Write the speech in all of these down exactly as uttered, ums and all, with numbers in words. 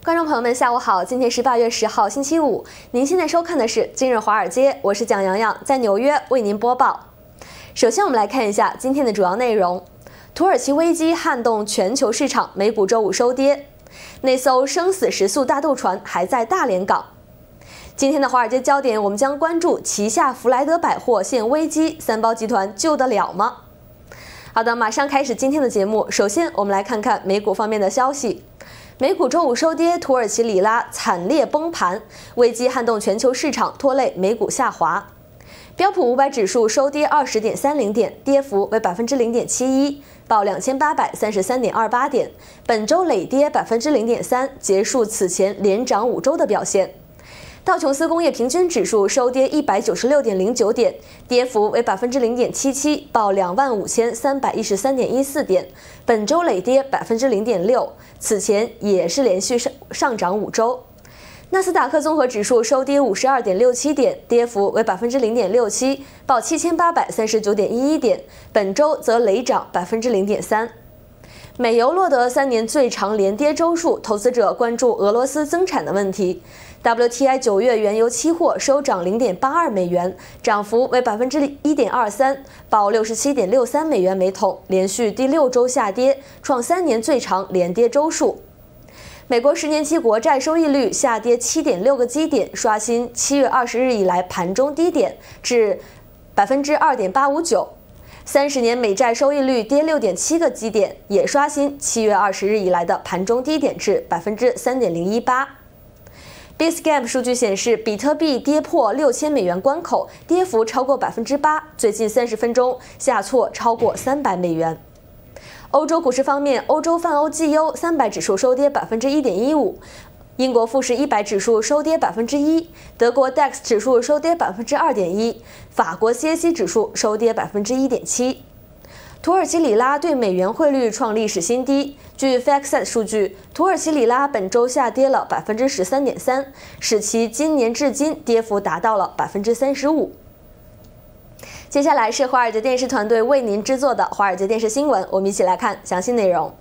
观众朋友们，下午好！今天是八月十号，星期五。您现在收看的是《今日华尔街》，我是蒋洋洋，在纽约为您播报。首先，我们来看一下今天的主要内容：土耳其危机撼动全球市场，美股周五收跌；那艘生死时速大豆船还在大连港。今天的华尔街焦点，我们将关注旗下弗莱德百货陷危机，三包集团救得了吗？好的，马上开始今天的节目。首先，我们来看看美股方面的消息。美股周五收跌，土耳其里拉惨烈崩盘，危机撼动全球市场，拖累美股下滑。标普五百指数收跌二十点三零点，跌幅为百分之零点七一，报两千八百三十三点二八点，本周累跌百分之零点三，结束此前连涨五周的表现。道琼斯工业平均指数收跌一百九十六点零九点，跌幅为百分之零点七七，报两万五千三百一十三点一四点，本周累跌百分之零点六，此前也是连续上上涨五周。纳斯达克综合指数收跌五十二点六七点，跌幅为百分之零点六七，报七千八百三十九点一一点，本周则累涨百分之零点三。美油落得三年最长连跌周数，投资者关注俄罗斯增产的问题。W T I 九月原油期货收涨零点八二美元，涨幅为百分之一点二三，报六十七点六三美元每桶，连续第六周下跌，创三年最长连跌周数。美国十年期国债收益率下跌七点六个基点，刷新七月二十日以来盘中低点，至百分之二点八五九。三十年美债收益率跌六点七个基点，也刷新七月二十日以来的盘中低点至百分之三点零一八。Bitstamp 数据显示，比特币跌破六千美元关口，跌幅超过百分之八，最近三十分钟下挫超过三百美元。欧洲股市方面，欧洲泛欧绩优三百指数收跌百分之一点一五。英国富时一百指数收跌百分之一，德国 D A X 指数收跌百分之二点一，法国 C A C 指数收跌百分之一点七。土耳其里拉对美元汇率创历史新低。据 F A X E T 数据，土耳其里拉本周下跌了百分之十三点三，使其今年至今跌幅达到了百分之三十五。接下来是华尔街电视团队为您制作的华尔街电视新闻，我们一起来看详细内容。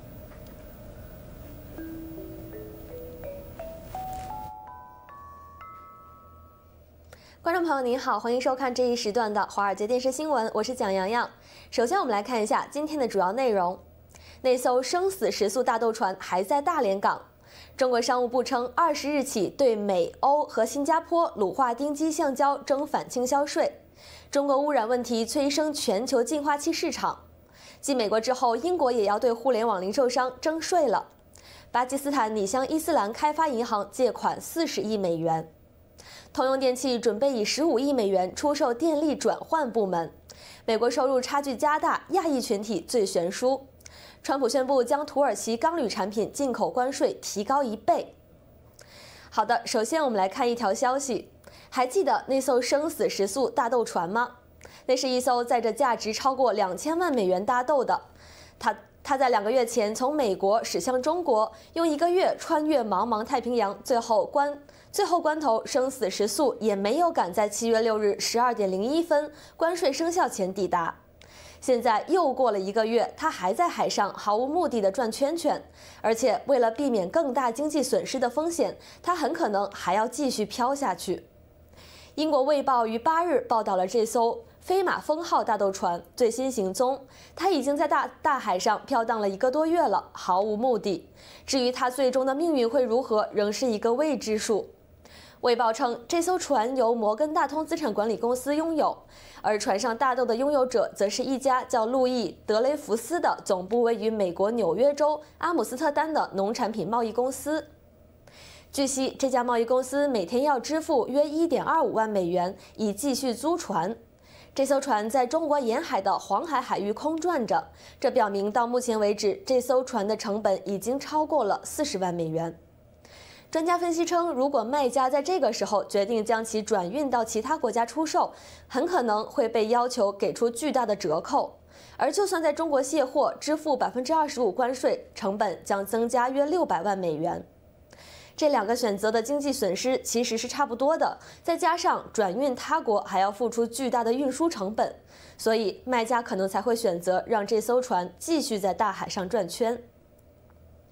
观众朋友您好，欢迎收看这一时段的华尔街电视新闻，我是蒋洋洋。首先我们来看一下今天的主要内容。那艘生死时速大豆船还在大连港。中国商务部称，二十日起对美、欧和新加坡卤化丁基橡胶征反倾销税。中国污染问题催生全球净化器市场。继美国之后，英国也要对互联网零售商征税了。巴基斯坦拟向伊斯兰开发银行借款四十亿美元。通用电气准备以十五亿美元出售电力转换部门。美国收入差距加大，亚裔群体最悬殊。川普宣布将土耳其钢铝产品进口关税提高一倍。好的，首先我们来看一条消息，还记得那艘生死时速大豆船吗？那是一艘载着价值超过两千万美元大豆的，它它在两个月前从美国驶向中国，用一个月穿越茫茫太平洋，最后关。最后关头，生死时速也没有赶在七月六日十二点零一分关税生效前抵达。现在又过了一个月，它还在海上毫无目的的转圈圈，而且为了避免更大经济损失的风险，它很可能还要继续飘下去。英国《卫报》于八日报道了这艘飞马风号大豆船最新行踪，它已经在大大海上飘荡了一个多月了，毫无目的。至于它最终的命运会如何，仍是一个未知数。卫报称，这艘船由摩根大通资产管理公司拥有，而船上大豆的拥有者则是一家叫路易·德雷福斯的总部位于美国纽约州阿姆斯特丹的农产品贸易公司。据悉，这家贸易公司每天要支付约 一点二五万美元以继续租船。这艘船在中国沿海的黄海海域空转着，这表明到目前为止，这艘船的成本已经超过了四十万美元。专家分析称，如果卖家在这个时候决定将其转运到其他国家出售，很可能会被要求给出巨大的折扣。而就算在中国卸货，支付百分之二十五关税，成本将增加约六百万美元。这两个选择的经济损失其实是差不多的，再加上转运他国还要付出巨大的运输成本，所以卖家可能才会选择让这艘船继续在大海上转圈。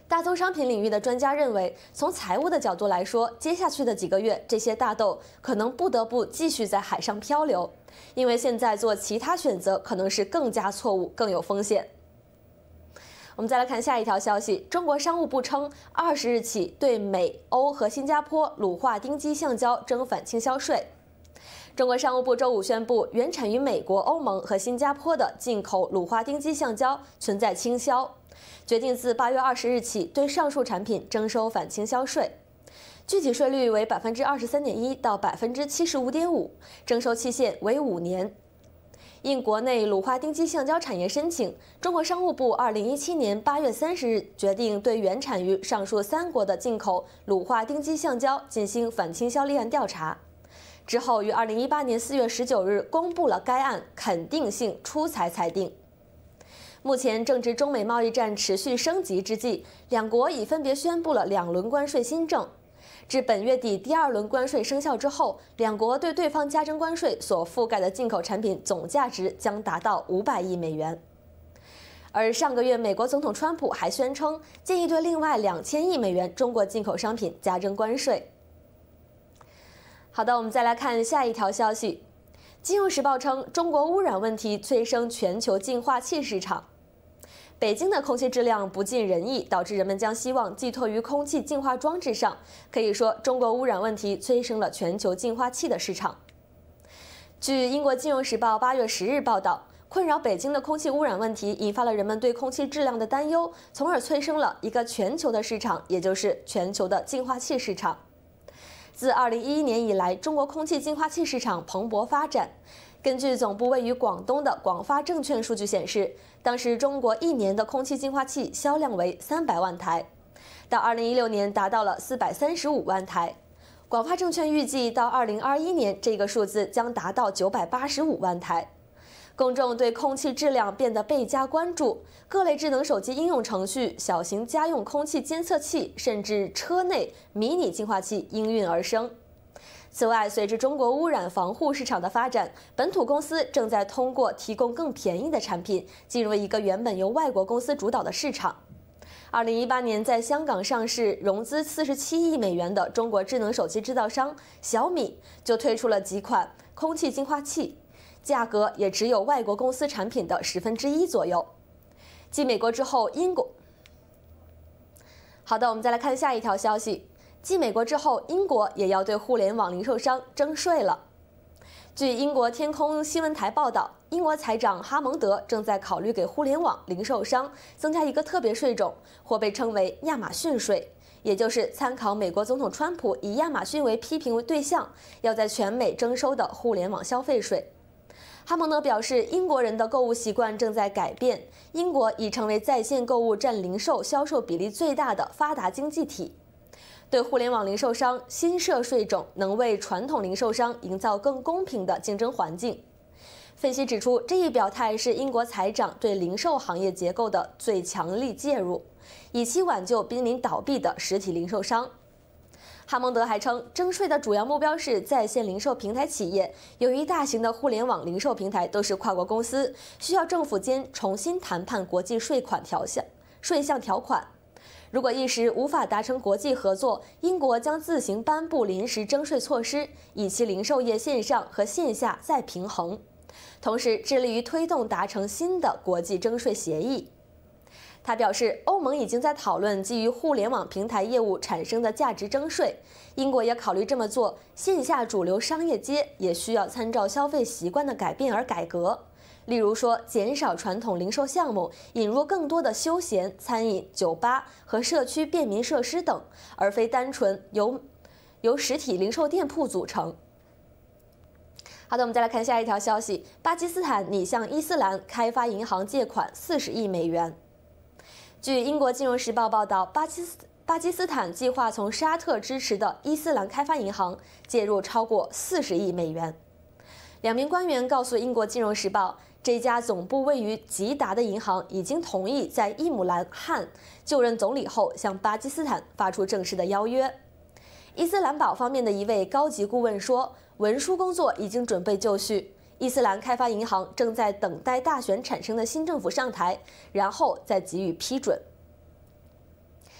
大宗商品领域的专家认为，从财务的角度来说，接下去的几个月，这些大豆可能不得不继续在海上漂流，因为现在做其他选择可能是更加错误、更有风险。我们再来看下一条消息，中国商务部称，二十日起对美、欧和新加坡乳化丁基橡胶征反倾销税。中国商务部周五宣布，原产于美国、欧盟和新加坡的进口乳化丁基橡胶存在倾销，决定自八月二十日起对上述产品征收反倾销税，具体税率为百分之二十三点一到百分之七十五点五，征收期限为五年。应国内乳化丁基橡胶产业申请，中国商务部二零一七年八月三十日决定对原产于上述三国的进口乳化丁基橡胶进行反倾销立案调查。之后于二零一八年四月十九日公布了该案肯定性出裁裁定。目前正值中美贸易战持续升级之际，两国已分别宣布了两轮关税新政。至本月底第二轮关税生效之后，两国对对方加征关税所覆盖的进口产品总价值将达到五百亿美元。而上个月，美国总统川普还宣称建议对另外两千亿美元中国进口商品加征关税。好的，我们再来看下一条消息。金融时报称，中国污染问题催生全球净化器市场。北京的空气质量不尽人意，导致人们将希望寄托于空气净化装置上。可以说，中国污染问题催生了全球净化器的市场。据英国金融时报八月十日报道，困扰北京的空气污染问题引发了人们对空气质量的担忧，从而催生了一个全球的市场，也就是全球的净化器市场。自二零一一年以来，中国空气净化器市场蓬勃发展。根据总部位于广东的广发证券数据显示，当时中国一年的空气净化器销量为三百万台，到二零一六年达到了四百三十五万台。广发证券预计到二零二一年，这个数字将达到九百八十五万台。公众对空气质量变得倍加关注，各类智能手机应用程序、小型家用空气监测器，甚至车内迷你净化器应运而生。此外，随着中国污染防护市场的发展，本土公司正在通过提供更便宜的产品，进入一个原本由外国公司主导的市场。二零一八年在香港上市、融资四十七亿美元的中国智能手机制造商小米就推出了几款空气净化器，价格也只有外国公司产品的十分之一左右。继美国之后，英国。好的，我们再来看下一条消息。继美国之后，英国也要对互联网零售商征税了。据英国天空新闻台报道，英国财长哈蒙德正在考虑给互联网零售商增加一个特别税种，或被称为亚马逊税，也就是参考美国总统川普以亚马逊为批评为对象，要在全美征收的互联网消费税。哈蒙德表示，英国人的购物习惯正在改变，英国已成为在线购物占零售销售比例最大的发达经济体。对互联网零售商新设税种能为传统零售商营造更公平的竞争环境。分析指出，这一表态是英国财长对零售行业结构的最强力介入，以期挽救濒临倒闭的实体零售商。哈蒙德还称，征税的主要目标是在线零售平台企业，由于大型的互联网零售平台都是跨国公司，需要政府间重新谈判国际税款条项、税项条款。如果一时无法达成国际合作，英国将自行颁布临时征税措施，以其零售业线上和线下再平衡，同时致力于推动达成新的国际征税协议。他表示，欧盟已经在讨论基于互联网平台业务产生的价值征税，英国也考虑这么做，线下主流商业街也需要参照消费习惯的改变而改革。例如说，减少传统零售项目，引入更多的休闲、餐饮、酒吧和社区便民设施等，而非单纯由由实体零售店铺组成。好的，我们再来看下一条消息：巴基斯坦拟向伊斯兰开发银行借款四十亿美元。据英国金融时报报道，巴基斯巴基斯坦计划从沙特支持的伊斯兰开发银行借入超过四十亿美元。两名官员告诉英国金融时报，这家总部位于吉达的银行已经同意在伊姆兰·汗就任总理后向巴基斯坦发出正式的邀约。伊斯兰堡方面的一位高级顾问说，文书工作已经准备就绪，伊斯兰开发银行正在等待大选产生的新政府上台，然后再给予批准。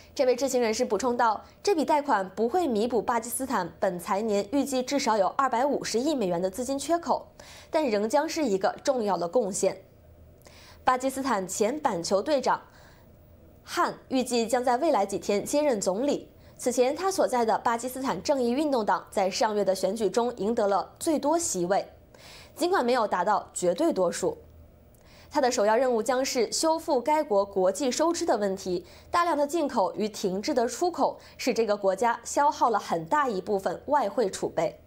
这位知情人士补充道，这笔贷款不会弥补巴基斯坦本财年预计至少有二百五十亿美元的资金缺口，但仍将是一个重要的贡献。巴基斯坦前板球队长汉预计将在未来几天接任总理。此前，他所在的巴基斯坦正义运动党在上月的选举中赢得了最多席位，尽管没有达到绝对多数。他的首要任务将是修复该国国际收支的问题，大量的进口与停滞的出口使这个国家消耗了很大一部分外汇储备。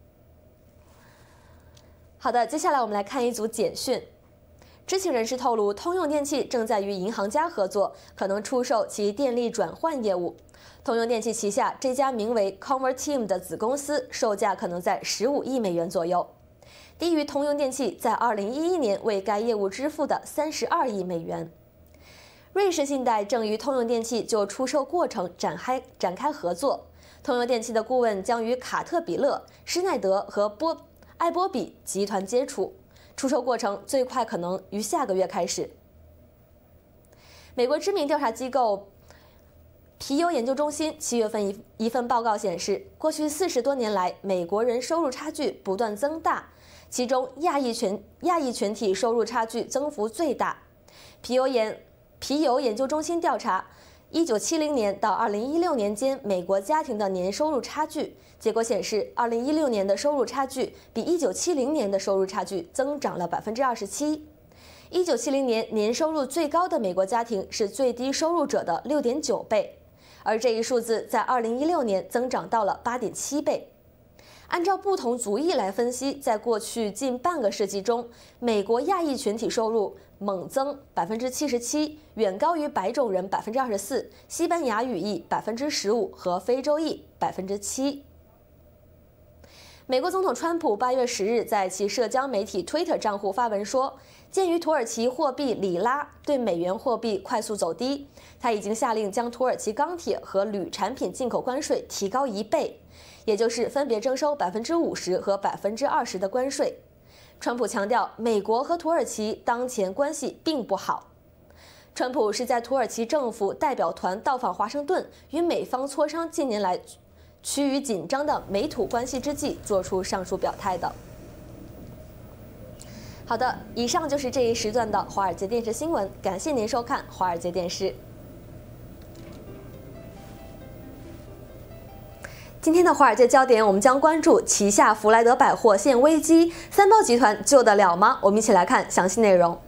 好的，接下来我们来看一组简讯。知情人士透露，通用电气正在与银行家合作，可能出售其电力转换业务。通用电气旗下这家名为 Converteam 的子公司，售价可能在十五亿美元左右，低于通用电气在二零一一年为该业务支付的三十二亿美元。瑞士信贷正与通用电气就出售过程展开展开合作。通用电气的顾问将与卡特彼勒、施耐德和波艾波比集团接触。出售过程最快可能于下个月开始。美国知名调查机构皮尤研究中心七月份一一份报告显示，过去四十多年来，美国人收入差距不断增大，其中亚裔群亚裔群体收入差距增幅最大。皮尤研皮尤研究中心调查一九七零年到二零一六年间美国家庭的年收入差距，结果显示，二零一六年的收入差距比一九七零年的收入差距增长了百分之二十七。一九七零年年收入最高的美国家庭是最低收入者的六点九倍，而这一数字在二零一六年增长到了八点七倍。按照不同族裔来分析，在过去近半个世纪中，美国亚裔群体收入猛增百分之七十七，远高于白种人百分之二十四、西班牙语裔百分之十五和非洲裔百分之七。美国总统川普八月十日在其社交媒体 Twitter 账户发文说，鉴于土耳其货币里拉对美元货币快速走低，他已经下令将土耳其钢铁和铝产品进口关税提高一倍，也就是分别征收百分之五十和百分之二十的关税。川普强调，美国和土耳其当前关系并不好。川普是在土耳其政府代表团到访华盛顿，与美方磋商近年来趋于紧张的美土关系之际，做出上述表态的。好的，以上就是这一时段的华尔街电视新闻，感谢您收看华尔街电视。今天的华尔街焦点，我们将关注旗下福莱德百货陷危机，三包集团救得了吗？我们一起来看详细内容。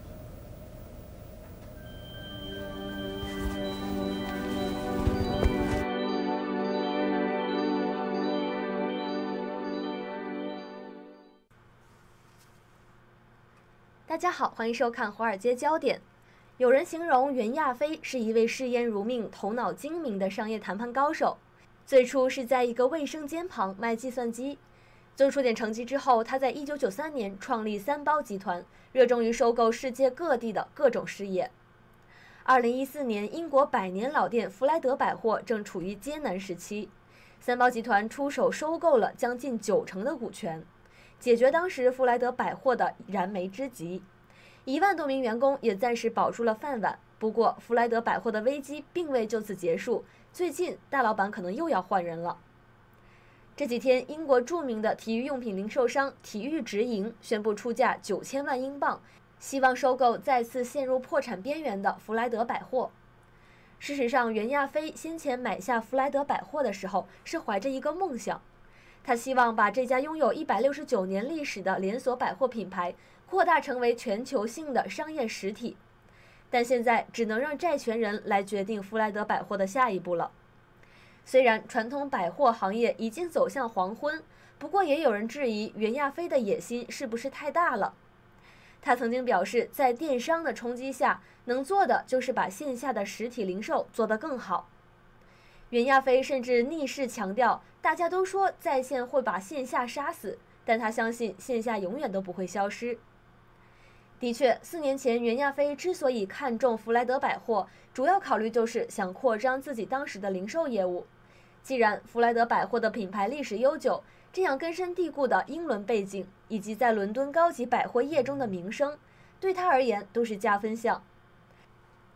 大家好，欢迎收看华尔街焦点。有人形容袁亚飞是一位视烟如命、头脑精明的商业谈判高手。最初是在一个卫生间旁卖计算机，做出点成绩之后，他在一九九三年创立三包集团，热衷于收购世界各地的各种事业。二零一四年，英国百年老店福莱德百货正处于艰难时期，三包集团出手收购了将近九成的股权，解决当时福莱德百货的燃眉之急。一万多名员工也暂时保住了饭碗。不过，福莱德百货的危机并未就此结束，最近大老板可能又要换人了。这几天，英国著名的体育用品零售商体育直营宣布出价九千万英镑，希望收购再次陷入破产边缘的福莱德百货。事实上，袁亚飞先前买下福莱德百货的时候是怀着一个梦想，他希望把这家拥有一百六十九年历史的连锁百货品牌扩大成为全球性的商业实体。但现在只能让债权人来决定福莱德百货的下一步了。虽然传统百货行业已经走向黄昏，不过也有人质疑袁亚飞的野心是不是太大了。他曾经表示，在电商的冲击下，能做的就是把线下的实体零售做得更好。袁亚飞甚至逆势强调，大家都说在线会把线下杀死，但他相信线下永远都不会消失。的确，四年前袁亚飞之所以看中福莱德百货，主要考虑就是想扩张自己当时的零售业务。既然福莱德百货的品牌历史悠久，这样根深蒂固的英伦背景以及在伦敦高级百货业中的名声，对他而言都是加分项。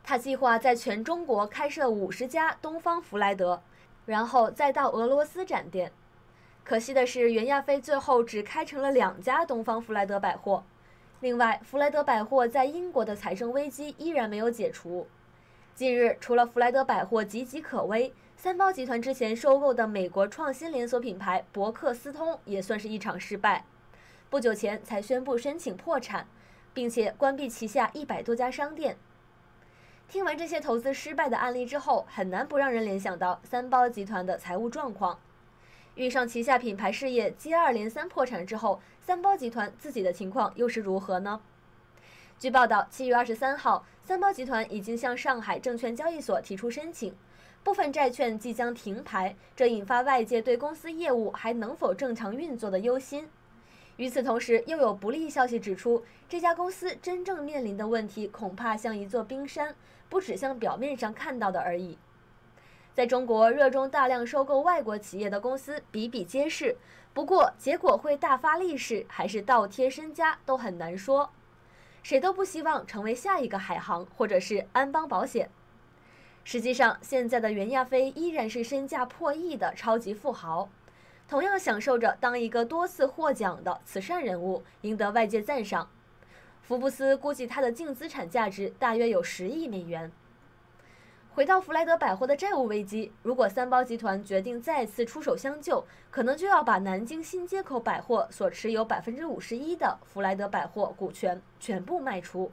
他计划在全中国开设五十家东方弗莱德，然后再到俄罗斯展店。可惜的是，袁亚飞最后只开成了两家东方弗莱德百货。另外，弗莱德百货在英国的财政危机依然没有解除。近日，除了弗莱德百货岌岌可危，三包集团之前收购的美国创新连锁品牌伯克斯通也算是一场失败。不久前才宣布申请破产，并且关闭旗下一百多家商店。听完这些投资失败的案例之后，很难不让人联想到三包集团的财务状况。遇上旗下品牌事业接二连三破产之后，三包集团自己的情况又是如何呢？据报道，七月二十三号，三包集团已经向上海证券交易所提出申请，部分债券即将停牌，这引发外界对公司业务还能否正常运作的忧心。与此同时，又有不利消息指出，这家公司真正面临的问题恐怕像一座冰山，不只像表面上看到的而已。在中国，热衷大量收购外国企业的公司比比皆是，不过结果会大发利市还是倒贴身家都很难说。谁都不希望成为下一个海航或者是安邦保险。实际上，现在的袁亚飞依然是身价破亿的超级富豪，同样享受着当一个多次获奖的慈善人物，赢得外界赞赏。福布斯估计他的净资产价值大约有十亿美元。回到弗莱德百货的债务危机，如果三包集团决定再次出手相救，可能就要把南京新街口百货所持有百分之五十一的弗莱德百货股权全部卖出，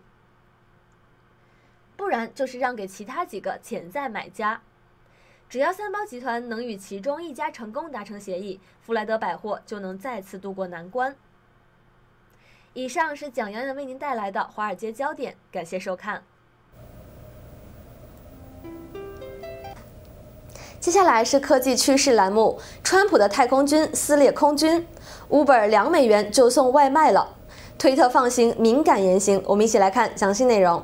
不然就是让给其他几个潜在买家。只要三包集团能与其中一家成功达成协议，弗莱德百货就能再次渡过难关。以上是蒋洋洋为您带来的华尔街焦点，感谢收看。接下来是科技趋势栏目，川普的太空军撕裂空军 ，Uber 两美元就送外卖了，推特放行敏感言行，我们一起来看详细内容。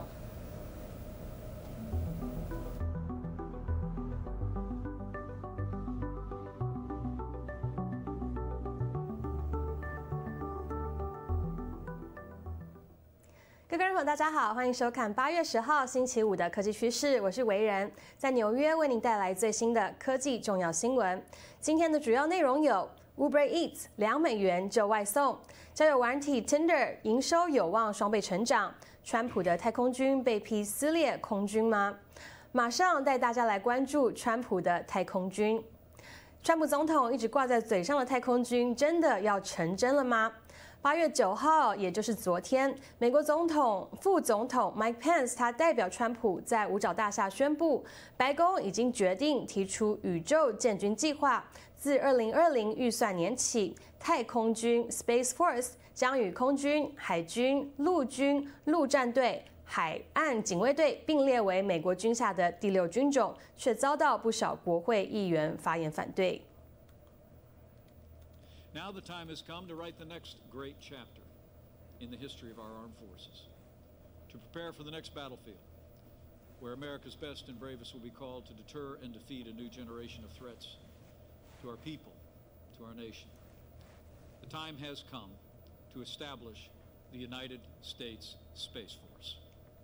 各位观众朋友，大家好，欢迎收看八月十号星期五的科技趋势，我是维仁，在纽约为您带来最新的科技重要新闻。今天的主要内容有 Uber Eats 两美元就外送，交友软体 Tinder 营收有望双倍成长，川普的太空军被批撕裂空军吗？马上带大家来关注川普的太空军。川普总统一直挂在嘴上的太空军真的要成真了吗？八月九号，也就是昨天，美国总统、副总统 Mike Pence 他代表川普在五角大厦宣布，白宫已经决定提出宇宙建军计划，自二零二零预算年起，太空军 Space Force 将与空军、海军、陆军、陆战队、海岸警卫队并列为美国军下的第六军种，却遭到不少国会议员发言反对。 Now the time has come to write the next great chapter in the history of our armed forces, to prepare for the next battlefield, where America's best and bravest will be called to deter and defeat a new generation of threats to our people, to our nation. The time has come to establish the United States Space Force.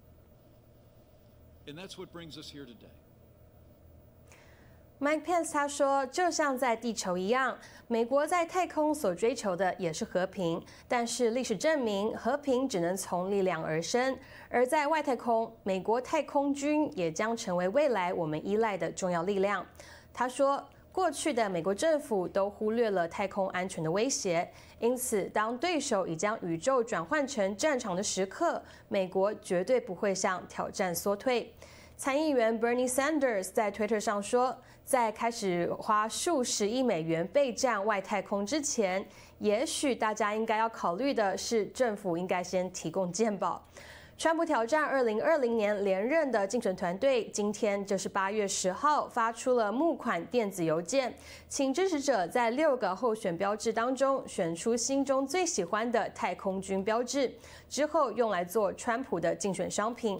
And that's what brings us here today. Mike Pence 他说，就像在地球一样，美国在太空所追求的也是和平，但是历史证明，和平只能从力量而生。而在外太空，美国太空军也将成为未来我们依赖的重要力量。他说，过去的美国政府都忽略了太空安全的威胁，因此，当对手已将宇宙转换成战场的时刻，美国绝对不会向挑战缩退。参议员 Bernie Sanders 在 Twitter 上说，在开始花数十亿美元备战外太空之前，也许大家应该要考虑的是，政府应该先提供健保。川普挑战二零二零年连任的竞选团队，今天就是八月十号发出了募款电子邮件，请支持者在六个候选标志当中选出心中最喜欢的太空军标志，之后用来做川普的竞选商品。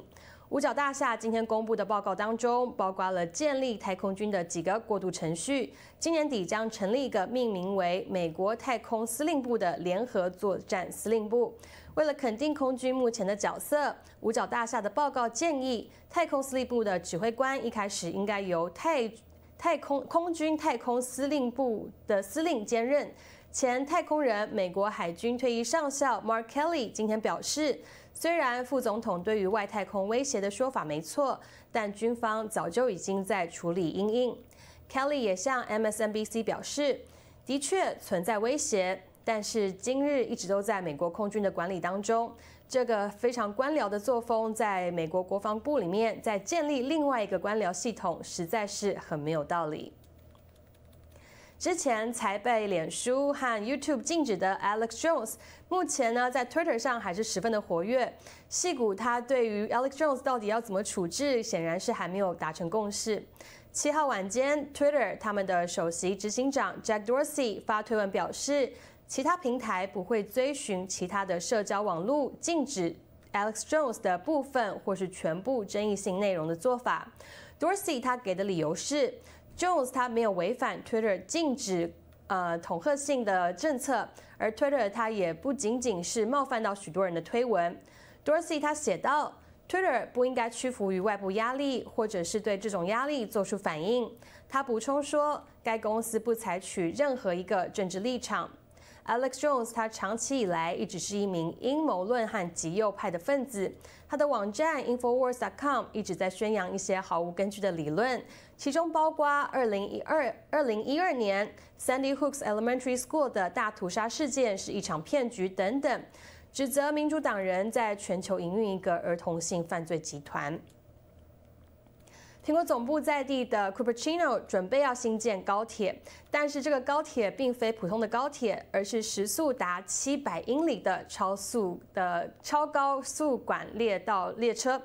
五角大厦今天公布的报告当中，包括了建立太空军的几个过渡程序，今年底将成立一个命名为美国太空司令部的联合作战司令部。为了肯定空军目前的角色，五角大厦的报告建议，太空司令部的指挥官一开始应该由太太空空军太空司令部的司令兼任。前太空人、美国海军退役上校 Mark Kelly 今天表示，虽然副总统对于外太空威胁的说法没错，但军方早就已经在处理因应。Kelly 也向 M S N B C 表示，的确存在威胁，但是今日一直都在美国空军的管理当中。这个非常官僚的作风，在美国国防部里面再建立另外一个官僚系统，实在是很没有道理。之前才被脸书和 YouTube 禁止的 Alex Jones， 目前呢在 Twitter 上还是十分的活跃。矽谷他对于 Alex Jones 到底要怎么处置，显然是还没有达成共识。七号晚间 ，Twitter 他们的首席执行长 Jack Dorsey 发推文表示，其他平台不会遵循其他的社交网络禁止 Alex Jones 的部分或是全部争议性内容的做法。Dorsey 他给的理由是， Jones 他没有违反 Twitter 禁止呃恐吓性的政策，而 Twitter 他也不仅仅是冒犯到许多人的推文。Dorsey 他写道， Twitter 不应该屈服于外部压力，或者是对这种压力做出反应。他补充说，该公司不采取任何一个政治立场。Alex Jones 他长期以来一直是一名阴谋论和极右派的分子，他的网站 Infowars dot com 一直在宣扬一些毫无根据的理论，其中包括二零一二年 Sandy Hook's Elementary School 的大屠杀事件是一场骗局等等，指责民主党人在全球营运一个儿童性犯罪集团。苹果总部在地的 Cupertino 准备要新建高铁，但是这个高铁并非普通的高铁，而是时速达七百英里的超速的超高速管列道列车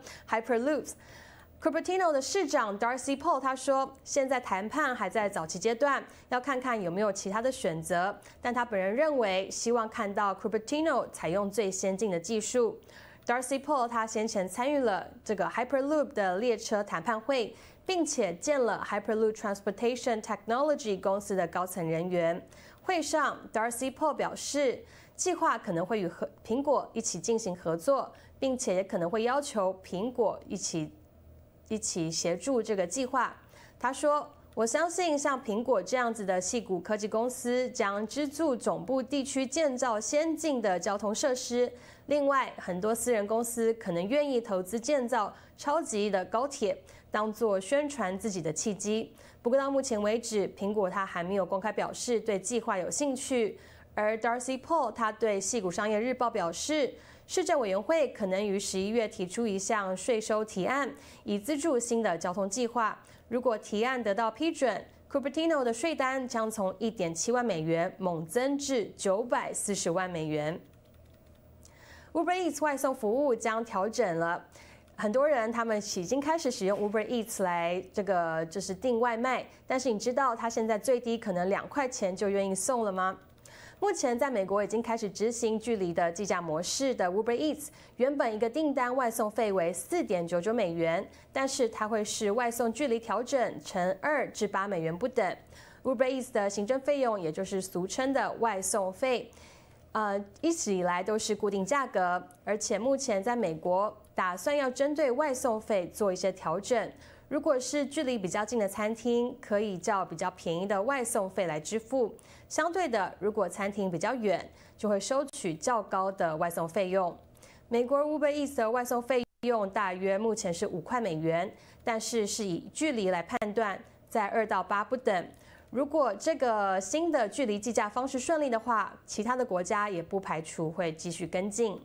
Hyperloops。Cupertino 的市长 Darcy Paul 他说，现在谈判还在早期阶段，要看看有没有其他的选择，但他本人认为希望看到 Cupertino 采用最先进的技术。Darcy Paul 他先前参与了这个 Hyperloop 的列车谈判会，并且见了 Hyperloop Transportation Technology 公司的高层人员。会上 ，Darcy Paul 表示，计划可能会与和苹果一起进行合作，并且也可能会要求苹果一起一起协助这个计划。他说，我相信像苹果这样子的矽谷科技公司将资助总部地区建造先进的交通设施。另外，很多私人公司可能愿意投资建造超级的高铁，当作宣传自己的契机。不过到目前为止，苹果它还没有公开表示对计划有兴趣。而 Darcy Paul 他对矽谷商业日报表示，市政委员会可能于十一月提出一项税收提案，以资助新的交通计划。如果提案得到批准， Cupertino 的税单将从 一点七万美元猛增至九百四十万美元。Uber Eats 外送服务将调整了，很多人他们已经开始使用 Uber Eats 来这个就是订外卖，但是你知道它现在最低可能两块钱就愿意送了吗？目前在美国已经开始执行距离的计价模式的 Uber Eats， 原本一个订单外送费为 四点九九美元，但是它会视外送距离调整成二至八美元不等。Uber Eats 的行政费用，也就是俗称的外送费，呃，一直以来都是固定价格，而且目前在美国打算要针对外送费做一些调整。如果是距离比较近的餐厅，可以较比较便宜的外送费来支付。相对的，如果餐厅比较远，就会收取较高的外送费用。美国 Uber Eats 的外送费用大约目前是五块美元，但是是以距离来判断，在二到八不等。如果这个新的距离计价方式顺利的话，其他的国家也不排除会继续跟进。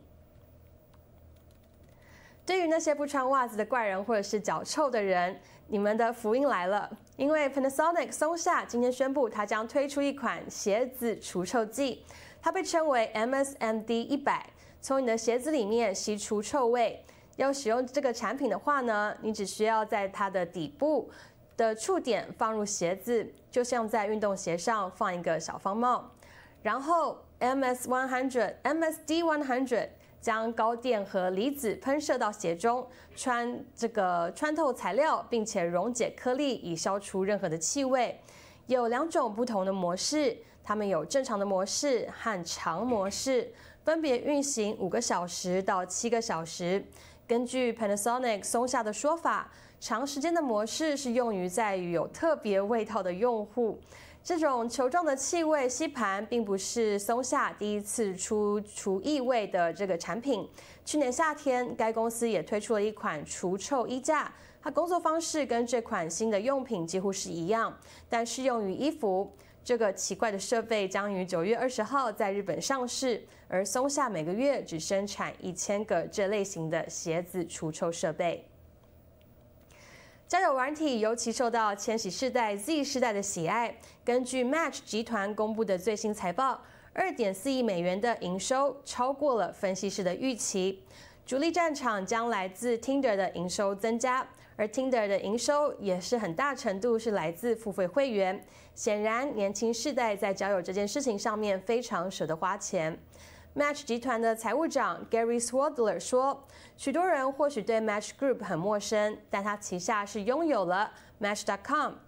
对于那些不穿袜子的怪人或者是脚臭的人，你们的福音来了，因为 Panasonic 松下今天宣布，它将推出一款鞋子除臭剂，它被称为 M S M D 一百，从你的鞋子里面吸出臭味。要使用这个产品的话呢，你只需要在它的底部的触点放入鞋子，就像在运动鞋上放一个小方帽，然后 M S 一百 M S D 一百将高电和离子喷射到血中，穿这个穿透材料，并且溶解颗粒，以消除任何的气味。有两种不同的模式，它们有正常的模式和长模式，分别运行五个小时到七个小时。根据 Panasonic 松下的说法，长时间的模式是用于在于有特别味道的用户。这种球状的气味吸盘并不是松下第一次出除异味的这个产品。去年夏天，该公司也推出了一款除臭衣架，它工作方式跟这款新的用品几乎是一样，但适用于衣服。这个奇怪的设备将于九月二十号在日本上市，而松下每个月只生产一千个这类型的鞋子除臭设备。交友软体尤其受到千禧世代 Z 世代的喜爱。根据 Match 集团公布的最新财报， 二点四亿美元的营收超过了分析师的预期。主力战场将来自 Tinder 的营收增加，而 Tinder 的营收也是很大程度是来自付费会员。显然，年轻世代在交友这件事情上面非常舍得花钱。Match 集团的财务长 Gary Swidler 说，许多人或许对 Match Group 很陌生，但他旗下是拥有了 Match dot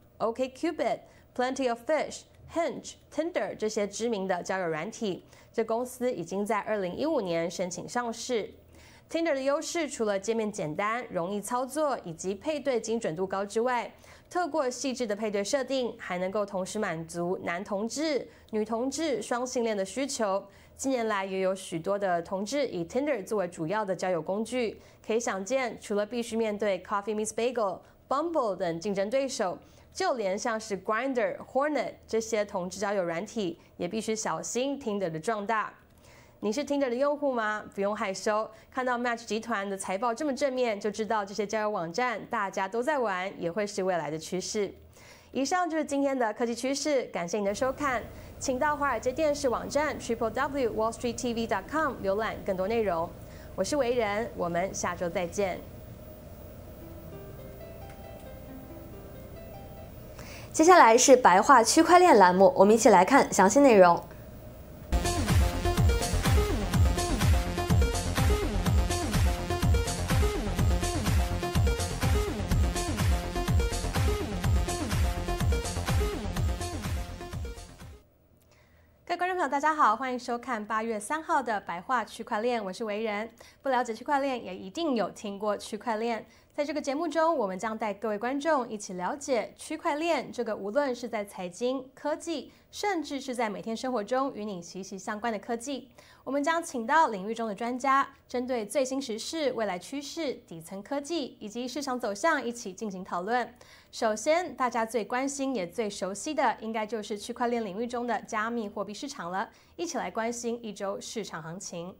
com、OkCupid、Plenty of Fish、Hinge、Tinder 这些知名的交友软体。这公司已经在二零一五年申请上市。Tinder 的优势除了界面简单、容易操作以及配对精准度高之外，透过细致的配对设定，还能够同时满足男同志、女同志、双性恋的需求。近年来也有许多的同志以 Tinder 作为主要的交友工具。可以想见，除了必须面对 Coffee Meets Bagel、Bumble 等竞争对手，就连像是 Grindr、Hornet 这些同志交友软体，也必须小心 Tinder 的壮大。你是 Tinder 的用户吗？不用害羞，看到 Match 集团的财报这么正面，就知道这些交友网站大家都在玩，也会是未来的趋势。以上就是今天的科技趋势，感谢您的收看，请到华尔街电视网站 triple w wall street t v dot com 浏览更多内容。我是维仁，我们下周再见。 接下来是白话区块链栏目，我们一起来看详细内容。 各位观众朋友，大家好，欢迎收看八月三号的白话区块链，我是维仁。不了解区块链，也一定有听过区块链。在这个节目中，我们将带各位观众一起了解区块链这个无论是在财经、科技，甚至是在每天生活中与你息息相关的科技。我们将请到领域中的专家，针对最新时事、未来趋势、底层科技以及市场走向一起进行讨论。首先，大家最关心也最熟悉的，应该就是区块链领域中的加密货币市场了。一起来关心一周市场行情。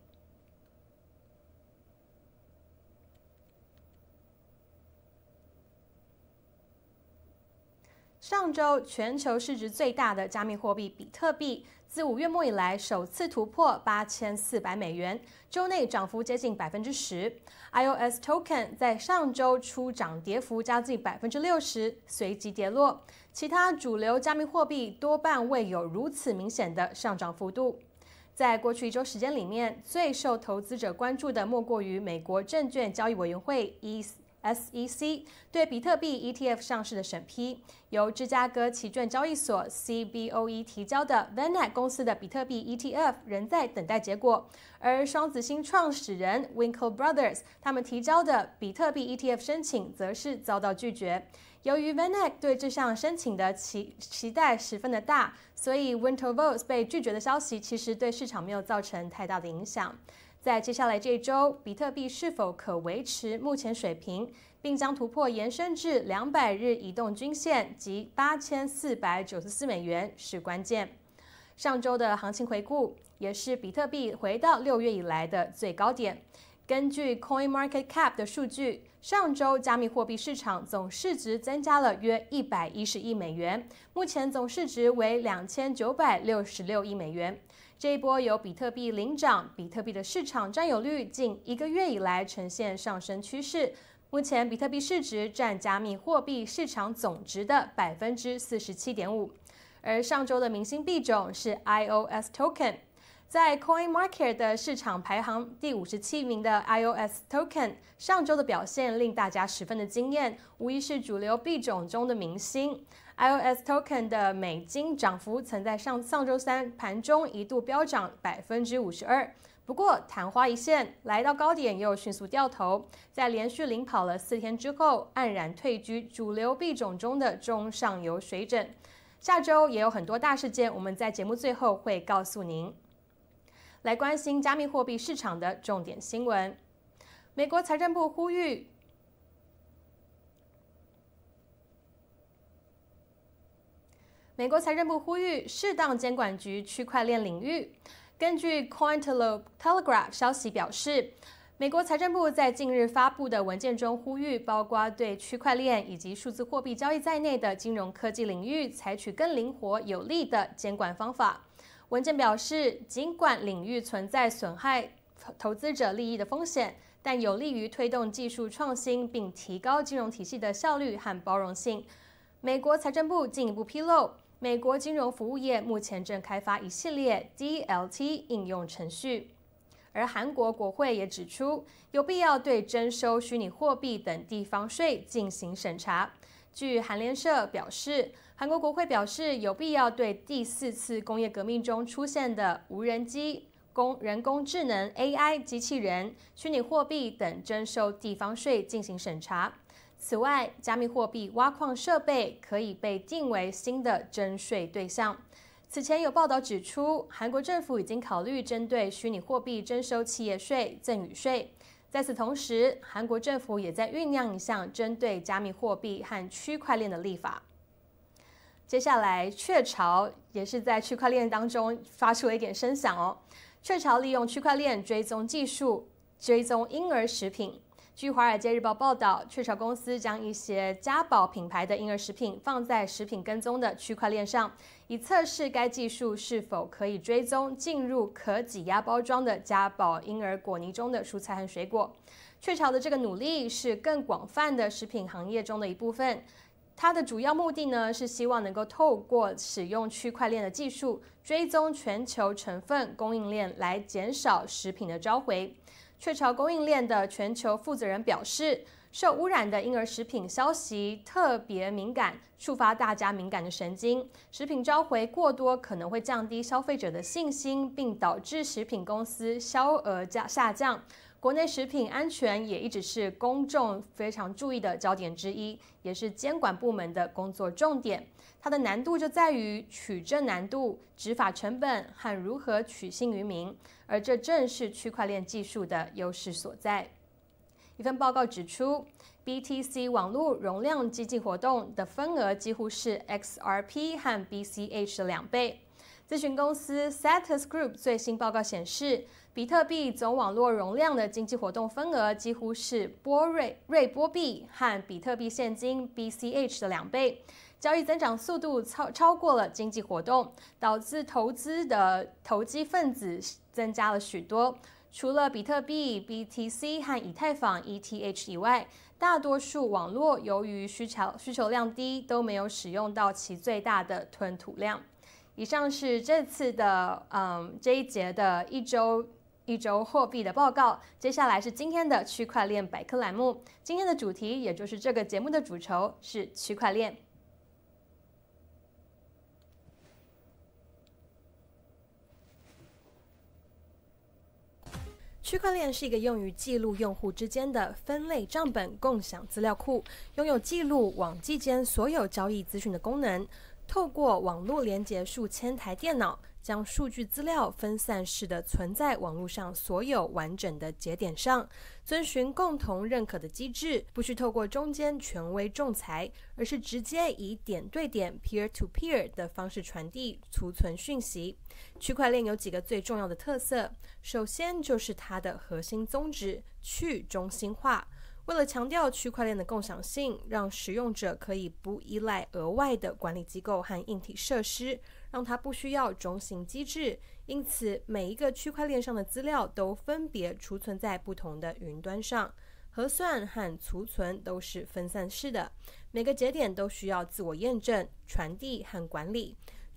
上周，全球市值最大的加密货币比特币，自五月末以来首次突破八千四百美元，周内涨幅接近百分之十。I O S Token 在上周出涨跌幅将近百分之六十，随即跌落。其他主流加密货币多半未有如此明显的上涨幅度。在过去一周时间里面，最受投资者关注的莫过于美国证券交易委员会 S E C 对比特币 E T F 上市的审批，由芝加哥期券交易所 C B O E 提交的 V A N A C 公司的比特币 E T F 仍在等待结果，而双子星创始人 Winkle Brothers 他们提交的比特币 E T F 申请则是遭到拒绝。由于 V A N A C 对这项申请的期期待十分的大，所以 Winklevoss 被拒绝的消息其实对市场没有造成太大的影响。在接下来这一周，比特币是否可维持目前水平，并将突破延伸至两百日移动均线及八千四百九十四美元是关键。上周的行情回顾也是比特币回到六月以来的最高点。根据 CoinMarketCap 的数据，上周加密货币市场总市值增加了约一百一十亿美元，目前总市值为两千九百六十六亿美元。这一波由比特币领涨，比特币的市场占有率近一个月以来呈现上升趋势。目前比特币市值占加密货币市场总值的百分之四十七点五，而上周的明星币种是 I O S Token。 在 CoinMarket 的市场排行第五十七名的 I O S Token， 上周的表现令大家十分的惊艳，无疑是主流币种中的明星。I O S Token 的美金涨幅曾在上上周三盘中一度飙涨百分之五十二，不过昙花一现，来到高点又迅速掉头，在连续领跑了四天之后，黯然退居主流币种中的中上游水准。下周也有很多大事件，我们在节目最后会告诉您。来关心加密货币市场的重点新闻。美国财政部呼吁，美国财政部呼吁适当监管局区块链领域。根据 Cointelegraph 消息表示，美国财政部在近日发布的文件中呼吁，包括对区块链以及数字货币交易在内的金融科技领域采取更灵活有力的监管方法。文件表示，尽管领域存在损害投资者利益的风险，但有利于推动技术创新，并提高金融体系的效率和包容性。美国财政部进一步披露，美国金融服务业目前正开发一系列 D L T 应用程序。而韩国国会也指出，有必要对征收虚拟货币等地方税进行审查。据韩联社表示，韩国国会表示有必要对第四次工业革命中出现的无人机、工人工智能 A I 机器人、虚拟货币等征收地方税进行审查。此外，加密货币挖矿设备可以被定为新的征税对象。此前有报道指出，韩国政府已经考虑针对虚拟货币征收企业税、赠与税。在此同时，韩国政府也在酝酿一项针对加密货币和区块链的立法。接下来，雀巢也是在区块链当中发出了一点声响哦。雀巢利用区块链追踪技术追踪婴儿食品。据《华尔街日报》报道，雀巢公司将一些家宝品牌的婴儿食品放在食品跟踪的区块链上，以测试该技术是否可以追踪进入可挤压包装的家宝婴儿果泥中的蔬菜和水果。雀巢的这个努力是更广泛的食品行业中的一部分。它的主要目的呢，是希望能够透过使用区块链的技术，追踪全球成分供应链，来减少食品的召回。雀巢供应链的全球负责人表示，受污染的婴儿食品消息特别敏感，触发大家敏感的神经。食品召回过多可能会降低消费者的信心，并导致食品公司销额下降。国内食品安全也一直是公众非常注意的焦点之一，也是监管部门的工作重点。它的难度就在于取证难度、执法成本和如何取信于民，而这正是区块链技术的优势所在。一份报告指出 ，B T C 网络容量基金活动的分额几乎是 X R P 和 B C H 的两倍。咨询公司 Satis Group 最新报告显示，比特币总网络容量的经济活动分额几乎是波瑞瑞波币和比特币现金 B C H 的两倍，交易增长速度超超过了经济活动，导致投资的投机分子增加了许多。除了比特币、B T C 和以太坊 E T H 以外，大多数网络由于需求需求量低，都没有使用到其最大的吞吐量。以上是这次的嗯这一节的一周一周货币的报告。接下来是今天的区块链百科栏目，今天的主题也就是这个节目的主轴是区块链。区块链是一个用于记录用户之间的分类账本共享资料库，拥有记录网际间所有交易资讯的功能。透过网络连接数千台电脑，将数据资料分散式的存在网络上所有完整的节点上，遵循共同认可的机制，不需透过中间权威仲裁，而是直接以点对点 peer-to-peer 的方式传递、储存讯息。区块链有几个最重要的特色，首先就是它的核心宗旨——去中心化。为了强调区块链的共享性，让使用者可以不依赖额外的管理机构和硬体设施，让它不需要中型机制，因此每一个区块链上的资料都分别储存在不同的云端上。核算和储存都是分散式的，每个节点都需要自我验证、传递和管理。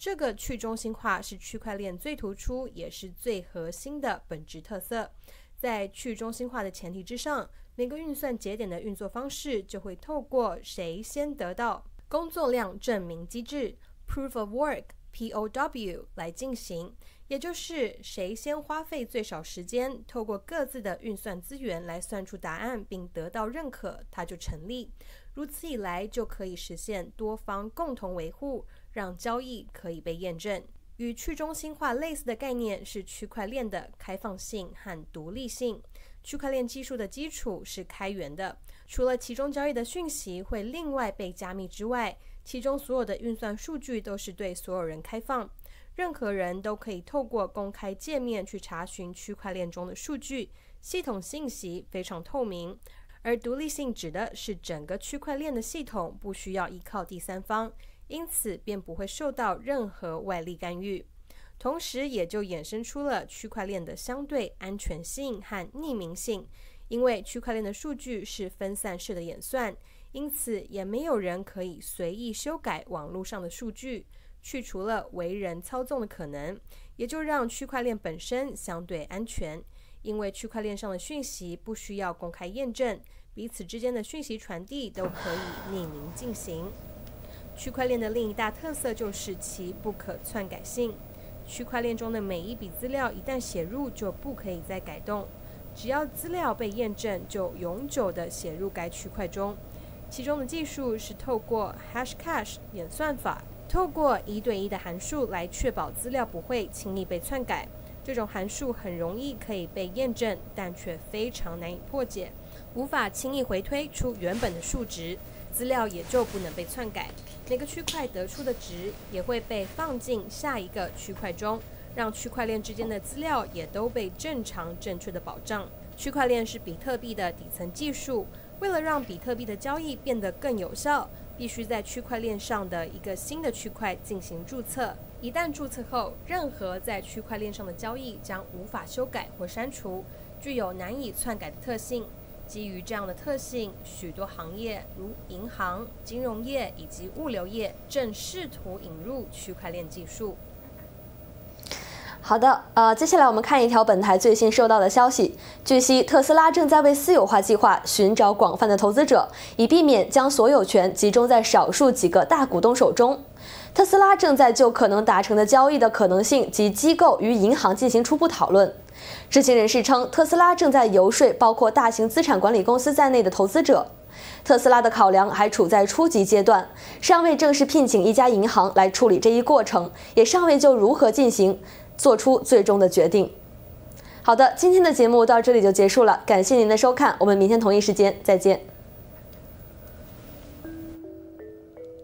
这个去中心化是区块链最突出也是最核心的本质特色。在去中心化的前提之上，每个运算节点的运作方式就会透过谁先得到工作量证明机制 Proof of Work P O W 来进行，也就是谁先花费最少时间，透过各自的运算资源来算出答案并得到认可，它就成立。如此一来，就可以实现多方共同维护，让交易可以被验证。与去中心化类似的概念是区块链的开放性和独立性。区块链技术的基础是开源的，除了其中交易的讯息会另外被加密之外，其中所有的运算数据都是对所有人开放，任何人都可以透过公开界面去查询区块链中的数据，系统信息非常透明。而独立性指的是整个区块链的系统不需要依靠第三方，因此便不会受到任何外力干预。同时也就衍生出了区块链的相对安全性和匿名性，因为区块链的数据是分散式的演算，因此也没有人可以随意修改网络上的数据，去除了为人操纵的可能，也就让区块链本身相对安全。因为区块链上的讯息不需要公开验证，彼此之间的讯息传递都可以匿名进行。区块链的另一大特色就是其不可篡改性。区块链中的每一笔资料一旦写入就不可以再改动，只要资料被验证，就永久地写入该区块中。其中的技术是透过 Hashcash 演算法，透过一对一的函数来确保资料不会轻易被篡改。这种函数很容易可以被验证，但却非常难以破解，无法轻易回推出原本的数值，资料也就不能被篡改。每个区块得出的值也会被放进下一个区块中，让区块链之间的资料也都被正常正确的保障。区块链是比特币的底层技术，为了让比特币的交易变得更有效，必须在区块链上的一个新的区块进行注册。一旦注册后，任何在区块链上的交易将无法修改或删除，具有难以篡改的特性。基于这样的特性，许多行业如银行、金融业以及物流业正试图引入区块链技术。 好的，呃，接下来我们看一条本台最新收到的消息。据悉，特斯拉正在为私有化计划寻找广泛的投资者，以避免将所有权集中在少数几个大股东手中。特斯拉正在就可能达成的交易的可能性及机构与银行进行初步讨论。知情人士称，特斯拉正在游说包括大型资产管理公司在内的投资者。特斯拉的考量还处在初级阶段，尚未正式聘请一家银行来处理这一过程，也尚未就如何进行做出最终的决定。好的，今天的节目到这里就结束了，感谢您的收看，我们明天同一时间再见。